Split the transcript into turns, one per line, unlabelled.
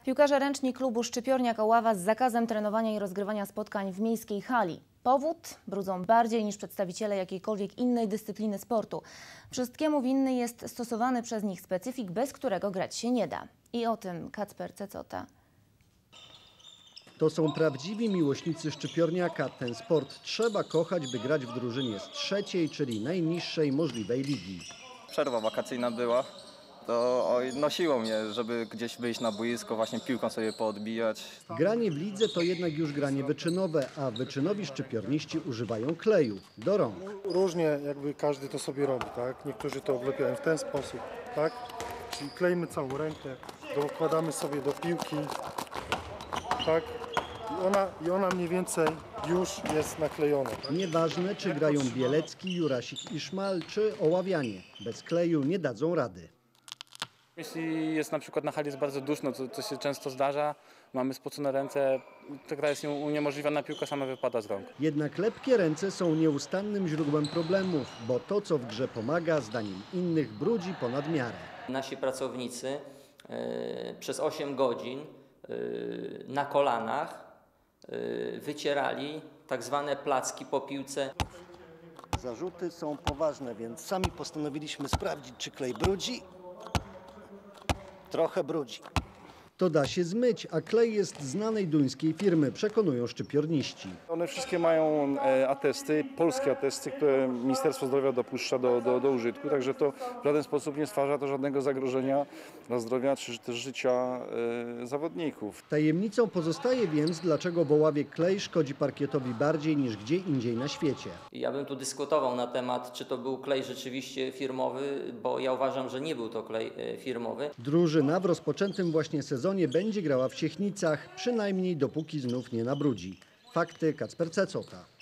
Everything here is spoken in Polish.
Piłkarze ręczni klubu Szczypiorniak Oława z zakazem trenowania i rozgrywania spotkań w miejskiej hali. Powód? Brudzą bardziej niż przedstawiciele jakiejkolwiek innej dyscypliny sportu. Wszystkiemu winny jest stosowany przez nich specyfik, bez którego grać się nie da. I o tym Kacper Cecota.
To są prawdziwi miłośnicy Szczypiorniaka. Ten sport trzeba kochać, by grać w drużynie z trzeciej, czyli najniższej możliwej ligi.
Przerwa wakacyjna była, to nosiło mnie, żeby gdzieś wyjść na boisko, właśnie piłką sobie poodbijać.
Granie w lidze to jednak już granie wyczynowe, a wyczynowi szczypiorniści używają kleju do rąk.
Różnie jakby każdy to sobie robi, tak? Niektórzy to oblepiają w ten sposób, tak? Czyli kleimy całą rękę, dokładamy sobie do piłki, tak? I ona mniej więcej już jest naklejona. Tak?
Nieważne, czy grają Bielecki, Jurasik i Szmal, czy Oławianie. Bez kleju nie dadzą rady.
Jeśli jest na przykład na hali jest bardzo duszno, co się często zdarza, mamy spocone ręce, ta gra jest uniemożliwiona, piłka sama wypada z rąk.
Jednak lepkie ręce są nieustannym źródłem problemów, bo to, co w grze pomaga, zdaniem innych brudzi ponad miarę.
Nasi pracownicy przez 8 godzin na kolanach wycierali tak zwane placki po piłce.
Zarzuty są poważne, więc sami postanowiliśmy sprawdzić, czy klej brudzi. Trochę brudzi. To da się zmyć, a klej jest znanej duńskiej firmy, przekonują szczypiorniści.
One wszystkie mają atesty, polskie atesty, które Ministerstwo Zdrowia dopuszcza do użytku, także to w żaden sposób nie stwarza to żadnego zagrożenia dla zdrowia czy też życia zawodników.
Tajemnicą pozostaje więc, dlaczego w Oławie klej szkodzi parkietowi bardziej niż gdzie indziej na świecie.
Ja bym tu dyskutował na temat, czy to był klej rzeczywiście firmowy, bo ja uważam, że nie był to klej firmowy.
Drużyna w rozpoczętym właśnie sezonie będzie grała w Siechnicach, przynajmniej dopóki znów nie nabrudzi. Fakty, Kacper Cecota.